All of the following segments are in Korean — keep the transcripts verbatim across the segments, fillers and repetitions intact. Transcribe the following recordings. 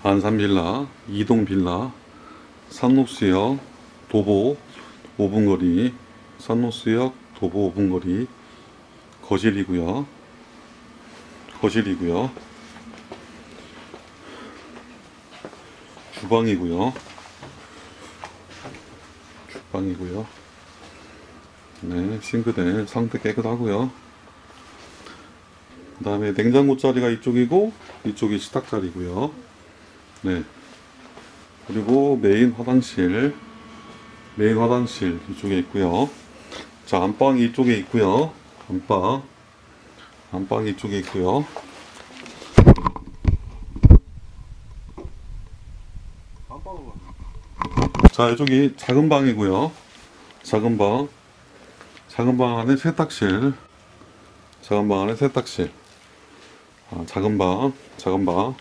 안산빌라, 이동빌라, 산록수역, 도보 오 분 거리, 산록수역, 도보 오 분 거리, 거실이고요. 거실이고요. 주방이고요. 주방이고요. 네, 싱크대 상태 깨끗하고요. 그 다음에 냉장고 자리가 이쪽이고 이쪽이 식탁 자리고요. 네. 그리고 메인 화장실, 메인 화장실 이쪽에 있고요. 자, 안방이 이쪽에 있고요. 안방, 안방이 이쪽에 있고요. 자, 이쪽이 작은 방이고요. 작은 방, 작은 방 안에 세탁실, 작은 방 안에 세탁실. 아, 작은 방, 작은 방.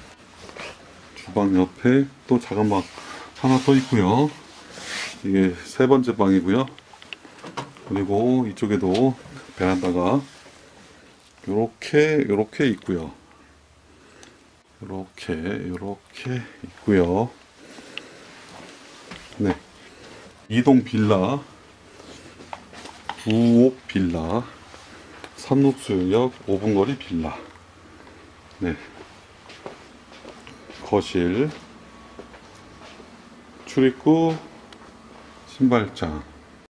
주방 옆에 또 작은 방 하나 더 있고요. 이게 세 번째 방이고요. 그리고 이쪽에도 베란다가 요렇게 요렇게 있고요. 요렇게 요렇게 있고요. 네. 이동 빌라, 부옥 빌라, 산록수역 오 분 거리 빌라. 네. 거실, 출입구, 신발장.